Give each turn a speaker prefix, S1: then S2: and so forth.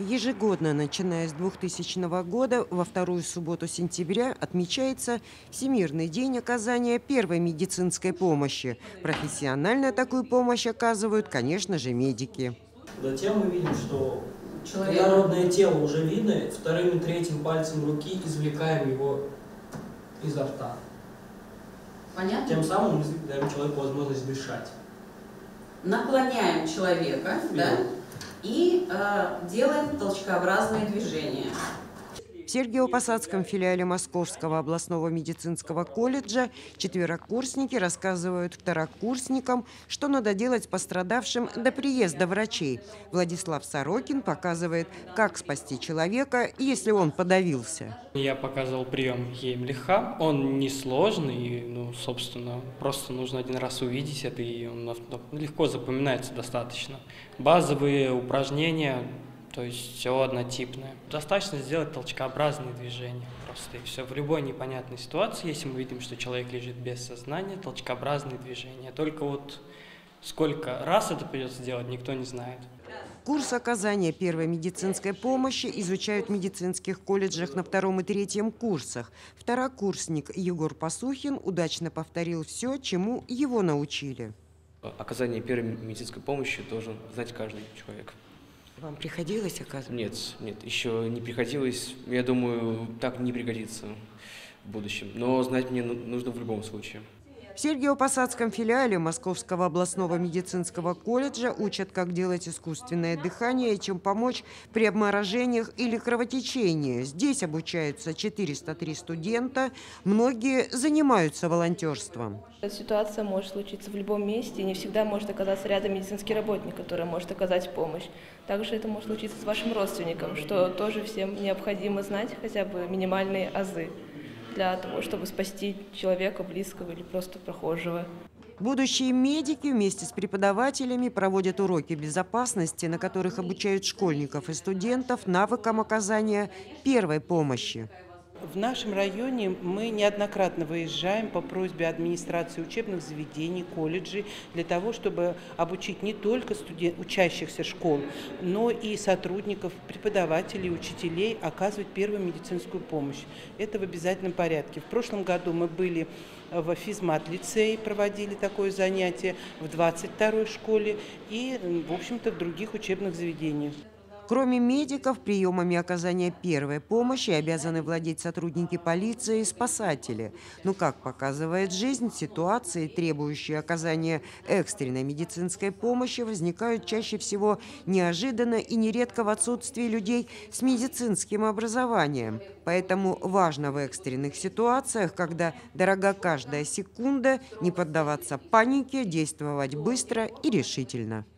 S1: Ежегодно, начиная с 2000 года, во вторую субботу сентября отмечается Всемирный день оказания первой медицинской помощи. Профессионально такую помощь оказывают, конечно же, медики.
S2: Затем мы видим, что когда родное тело уже видно, вторым и третьим пальцем руки извлекаем его изо рта.
S3: Понятно?
S2: Тем самым мы даем человеку возможность дышать.
S3: Наклоняем человека, да, и делаем толчкообразные движения.
S1: В Сергиево-Посадском филиале Московского областного медицинского колледжа четверокурсники рассказывают второкурсникам, что надо делать пострадавшим до приезда врачей. Владислав Сорокин показывает, как спасти человека, если он подавился.
S4: Я показывал прием Геймлиха. Он несложный, собственно, просто нужно один раз увидеть это, и он легко запоминается достаточно. Базовые упражнения, то есть все однотипное. Достаточно сделать толчкообразные движения просто, и все. В любой непонятной ситуации, если мы видим, что человек лежит без сознания, толчкообразные движения. Только вот сколько раз это придется делать, никто не знает.
S1: Курс оказания первой медицинской помощи изучают в медицинских колледжах на втором и третьем курсах. Второкурсник Егор Пасухин удачно повторил все, чему его научили.
S5: Оказание первой медицинской помощи должен знать каждый человек.
S1: Вам приходилось оказывать?
S5: Нет, еще не приходилось. Я думаю, так не пригодится в будущем. Но знать мне нужно в любом случае.
S1: В Сергиево-Посадском филиале Московского областного медицинского колледжа учат, как делать искусственное дыхание и чем помочь при обморожениях или кровотечении. Здесь обучаются 403 студента. Многие занимаются волонтерством.
S6: Ситуация может случиться в любом месте, и не всегда может оказаться рядом медицинский работник, который может оказать помощь. Также это может случиться с вашим родственником, что тоже всем необходимо знать хотя бы минимальные азы для того, чтобы спасти человека, близкого или просто прохожего.
S1: Будущие медики вместе с преподавателями проводят уроки безопасности, на которых обучают школьников и студентов навыкам оказания первой помощи.
S7: В нашем районе мы неоднократно выезжаем по просьбе администрации учебных заведений, колледжей, для того, чтобы обучить не только учащихся школ, но и сотрудников, преподавателей, учителей оказывать первую медицинскую помощь. Это в обязательном порядке. В прошлом году мы были в физмат-лицее, проводили такое занятие, в 22-й школе и, в общем-то, в других учебных заведениях.
S1: Кроме медиков, приемами оказания первой помощи обязаны владеть сотрудники полиции и спасатели. Но, как показывает жизнь, ситуации, требующие оказания экстренной медицинской помощи, возникают чаще всего неожиданно и нередко в отсутствии людей с медицинским образованием. Поэтому важно в экстренных ситуациях, когда дорога каждая секунда, не поддаваться панике, действовать быстро и решительно.